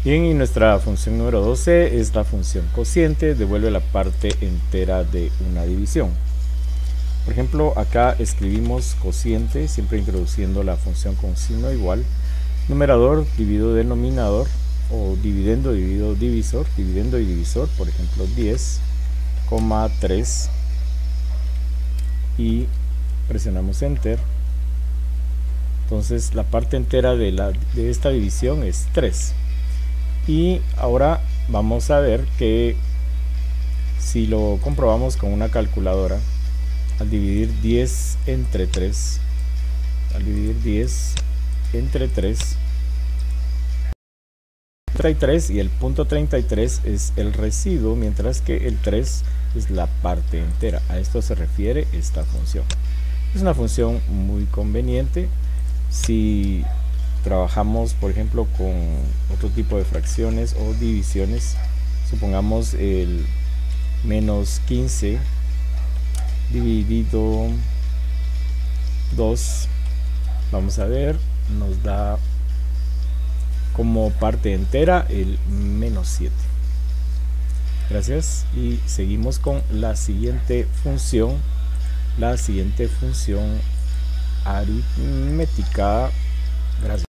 Bien, y nuestra función número 12 es la función cociente, devuelve la parte entera de una división. Por ejemplo, acá escribimos cociente, siempre introduciendo la función con signo igual, numerador dividido denominador, o dividendo dividido divisor, dividendo y divisor, por ejemplo 10,3, y presionamos enter. Entonces la parte entera de esta división es 3. Y ahora vamos a ver que si lo comprobamos con una calculadora, al dividir 10 entre 3, al dividir 10 entre 3, 33, y el punto 33 es el residuo, mientras que el 3 es la parte entera. A esto se refiere esta función. Es una función muy conveniente si trabajamos, por ejemplo, con otro tipo de fracciones o divisiones. Supongamos el menos 15 dividido 2, vamos a ver, nos da como parte entera el menos 7. Gracias, y seguimos con la siguiente función aritmética. Gracias.